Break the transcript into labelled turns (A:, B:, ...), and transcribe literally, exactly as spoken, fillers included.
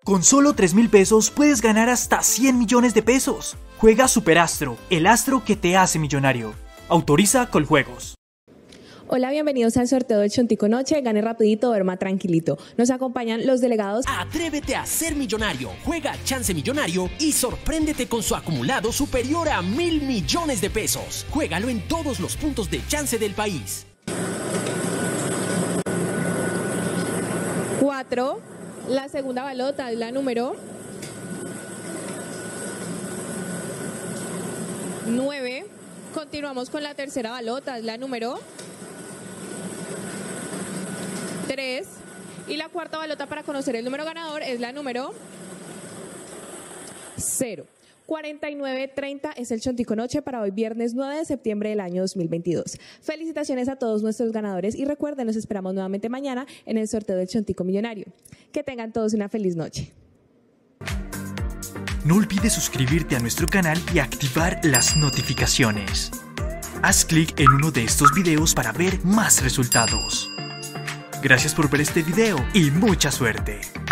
A: Con solo tres mil pesos puedes ganar hasta cien millones de pesos. Juega Superastro, el astro que te hace millonario. Autoriza Coljuegos.
B: Hola, bienvenidos al sorteo del Chontico Noche. Gane rapidito, duerma tranquilito. Nos acompañan los delegados.
C: Atrévete a ser millonario. Juega Chance Millonario y sorpréndete con su acumulado superior a mil millones de pesos. Juégalo en todos los puntos de Chance del país.
B: Cuatro. La segunda balota es la número nueve. Continuamos con la tercera balota, es la número tres. Y la cuarta balota para conocer el número ganador es la número cero. cuarenta y nueve treinta es el Chontico Noche para hoy viernes nueve de septiembre del año dos mil veintidós. Felicitaciones a todos nuestros ganadores y recuerden, nos esperamos nuevamente mañana en el sorteo del Chontico Millonario. Que tengan todos una feliz noche.
A: No olvides suscribirte a nuestro canal y activar las notificaciones. Haz clic en uno de estos videos para ver más resultados. Gracias por ver este video y mucha suerte.